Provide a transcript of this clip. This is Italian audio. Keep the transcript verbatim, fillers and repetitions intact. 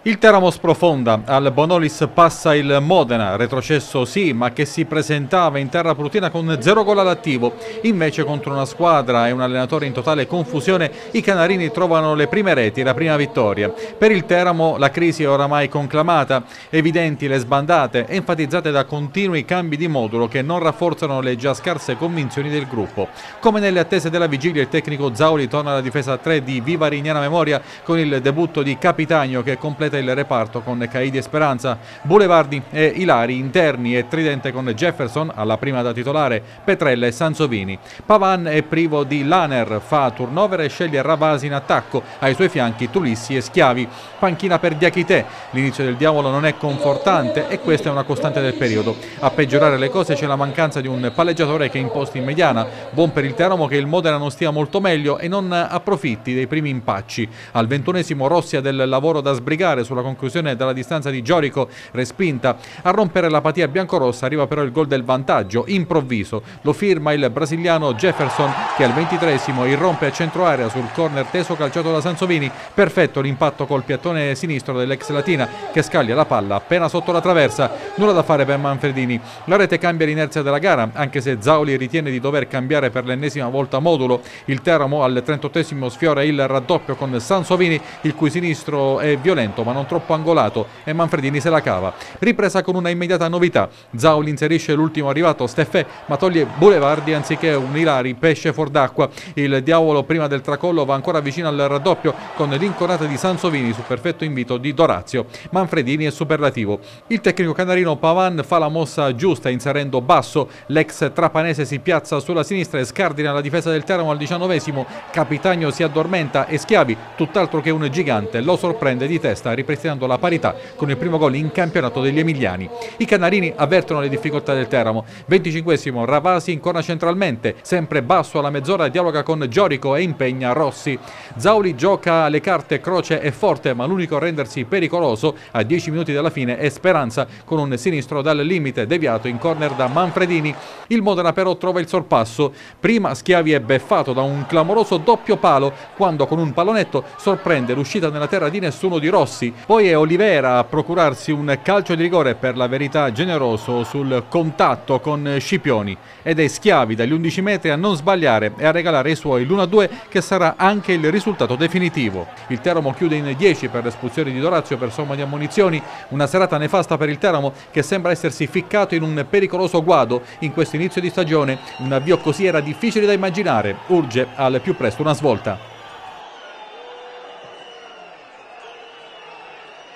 Il Teramo sprofonda, al Bonolis passa il Modena, retrocesso sì, ma che si presentava in terra prutina con zero gol all'attivo. Invece contro una squadra e un allenatore in totale confusione, i canarini trovano le prime reti e la prima vittoria. Per il Teramo la crisi è oramai conclamata, evidenti le sbandate, enfatizzate da continui cambi di modulo che non rafforzano le già scarse convinzioni del gruppo. Come nelle attese della vigilia, il tecnico Zauli torna alla difesa a tre di viva rignana memoria con il debutto di Capitagno che completa il reparto con Caidi e Speranza, Boulevardi e Ilari interni e tridente con Jefferson alla prima da titolare, Petrella e Sansovini. Pavan è privo di Laner, fa turnover e sceglie Ravasi in attacco, ai suoi fianchi Tulissi e Schiavi. Panchina per Diachité, l'inizio del diavolo non è confortante e questa è una costante del periodo. A peggiorare le cose c'è la mancanza di un palleggiatore che imposti in mediana, buon per il Teramo che il Modena non stia molto meglio e non approfitti dei primi impacci. Al ventunesimo Rossi ha del lavoro da sbrigare sulla conclusione dalla distanza di Giorico, respinta. A rompere l'apatia biancorossa arriva però il gol del vantaggio, improvviso. Lo firma il brasiliano Jefferson che al ventitreesimo irrompe a centro area sul corner teso calciato da Sansovini. Perfetto l'impatto col piattone sinistro dell'ex Latina che scaglia la palla appena sotto la traversa. Nulla da fare per Manfredini. La rete cambia l'inerzia della gara, anche se Zauli ritiene di dover cambiare per l'ennesima volta modulo. Il Teramo al trentottesimo sfiora il raddoppio con Sansovini, il cui sinistro è violento ma non troppo angolato e Manfredini se la cava. Ripresa con una immediata novità. Zauli inserisce l'ultimo arrivato Steffè ma toglie Boulevardi anziché un Ilari pesce fuor d'acqua. Il diavolo prima del tracollo va ancora vicino al raddoppio con l'incorata di Sansovini su perfetto invito di Dorazio. Manfredini è superlativo. Il tecnico canarino Pavan fa la mossa giusta inserendo basso. L'ex trapanese si piazza sulla sinistra e scardina la difesa del Teramo al diciannovesimo. Capitagno si addormenta e Schiavi, tutt'altro che un gigante, lo sorprende di testa ripristinando la parità con il primo gol in campionato degli emiliani. I canarini avvertono le difficoltà del Teramo. venticinquesimo Ravasi incorna centralmente, sempre basso alla mezz'ora dialoga con Giorico e impegna Rossi. Zauli gioca le carte croce e forte, ma l'unico a rendersi pericoloso a dieci minuti dalla fine è Speranza con un sinistro dal limite deviato in corner da Manfredini. Il Modena però trova il sorpasso. Prima Schiavi è beffato da un clamoroso doppio palo quando con un pallonetto sorprende l'uscita nella terra di nessuno di Rossi. Poi è Olivera a procurarsi un calcio di rigore, per la verità generoso, sul contatto con Scipioni, ed è Schiavi dagli undici metri a non sbagliare e a regalare ai suoi l'uno a due che sarà anche il risultato definitivo. Il Teramo chiude in dieci per l'espulsione di Dorazio per somma di ammonizioni, una serata nefasta per il Teramo che sembra essersi ficcato in un pericoloso guado in questo inizio di stagione. Un avvio così era difficile da immaginare, urge al più presto una svolta.